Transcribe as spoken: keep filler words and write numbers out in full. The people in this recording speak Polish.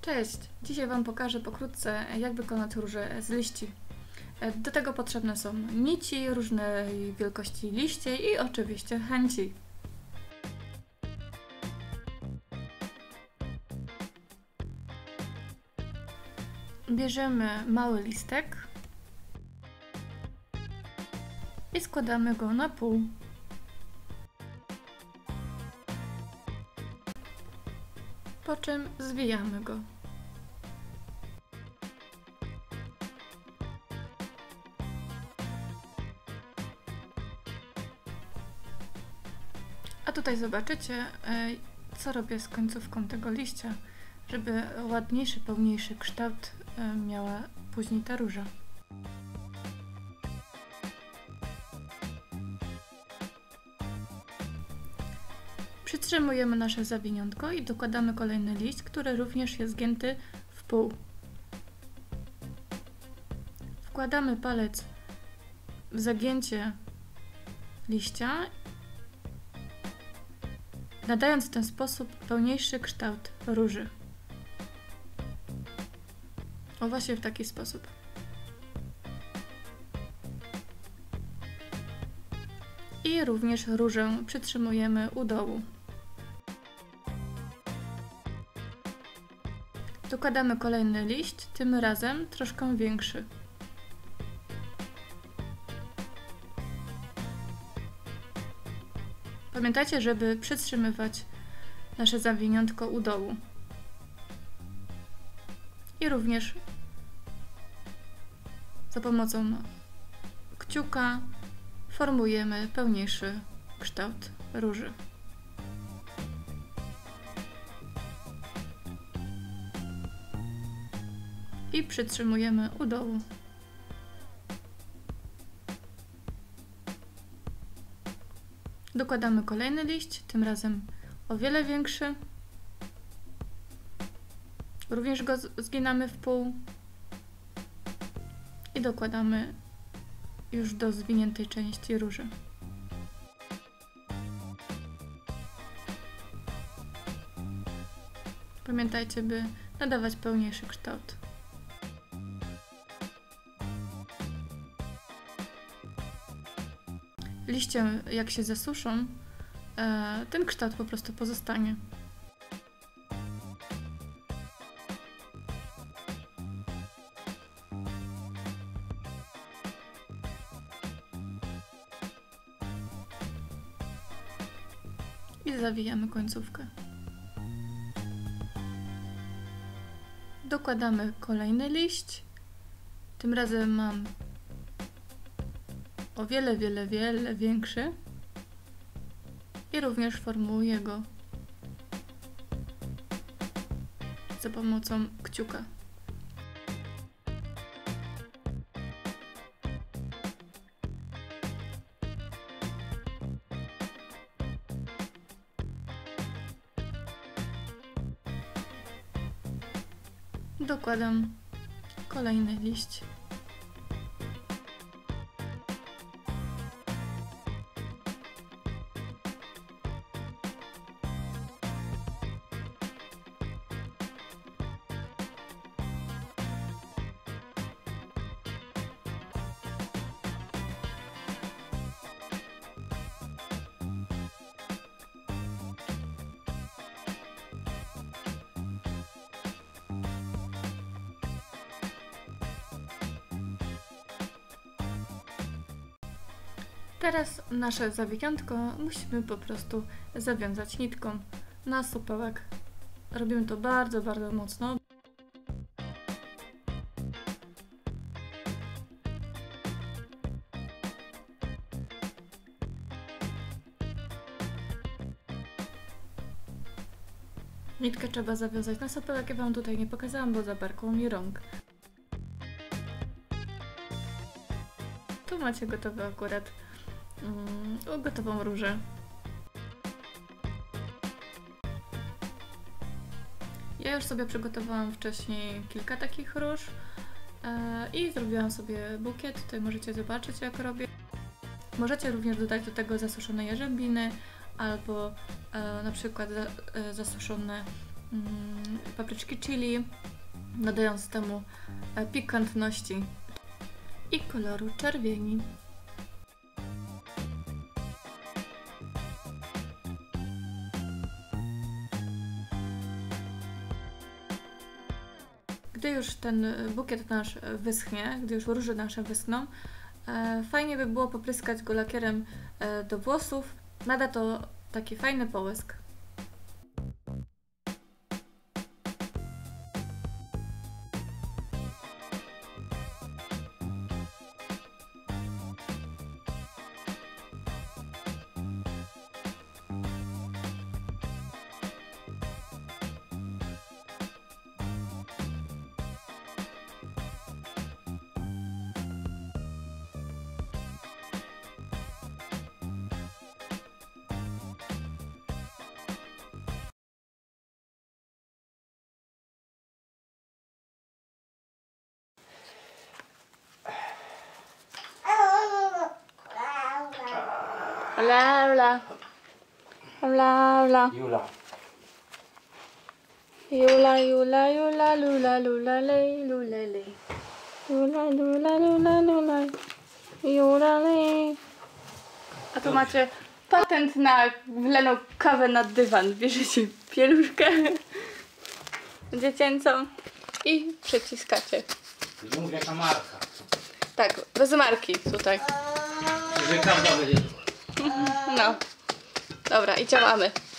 Cześć! Dzisiaj Wam pokażę pokrótce, jak wykonać róże z liści. Do tego potrzebne są nici, różnej wielkości liście i oczywiście chęci. Bierzemy mały listek i składamy go na pół. Po czym zwijamy go. A tutaj zobaczycie, co robię z końcówką tego liścia, żeby ładniejszy, pełniejszy kształt miała później ta róża. Przytrzymujemy nasze zawiniątko i dokładamy kolejny liść, który również jest zgięty w pół. Wkładamy palec w zagięcie liścia, nadając w ten sposób pełniejszy kształt róży. O, właśnie w taki sposób. I również różę przytrzymujemy u dołu. Dokładamy kolejny liść, tym razem troszkę większy. Pamiętajcie, żeby przytrzymywać nasze zawiniątko u dołu. I również za pomocą kciuka formujemy pełniejszy kształt róży. I przytrzymujemy u dołu. Dokładamy kolejny liść, tym razem o wiele większy. Również go zginamy w pół i dokładamy już do zwiniętej części róży. Pamiętajcie, by nadawać pełniejszy kształt. Liście, jak się zasuszą, ten kształt po prostu pozostanie. I zawijamy końcówkę. Dokładamy kolejny liść. Tym razem mam o wiele, wiele, wiele większy i również formułuję go za pomocą kciuka. Dokładam kolejny liść. Teraz nasze zawiniątko musimy po prostu zawiązać nitką na supełek. Robimy to bardzo, bardzo mocno. Nitkę trzeba zawiązać na supełek, ja Wam tutaj nie pokazałam, bo zabrakło mi rąk. Tu macie gotowy akurat mm, gotową różę. Ja już sobie przygotowałam wcześniej kilka takich róż e, i zrobiłam sobie bukiet. Tutaj możecie zobaczyć, jak robię. Możecie również dodać do tego zasuszone jarzębiny albo e, na przykład za, e, zasuszone mm, papryczki chili, nadając temu e, pikantności i koloru czerwieni. Gdy już ten bukiet nasz wyschnie, gdy już róże nasze wyschną, e, fajnie by było popryskać go lakierem e, do włosów. Nada to taki fajny połysk. Ola, ola. Ola, ola. Jula. Jula, Jula, Jula, lula, lula, lej, lula, lej. Jula, lula, lula, lula. Jula, lej. A tu macie patent na wleną kawę na dywan. Bierzecie pieluszkę dziecięcą i przyciskacie. Mówię jaka marka. Tak, bez marki tutaj. Że każda będzie. No. Dobra, i działamy.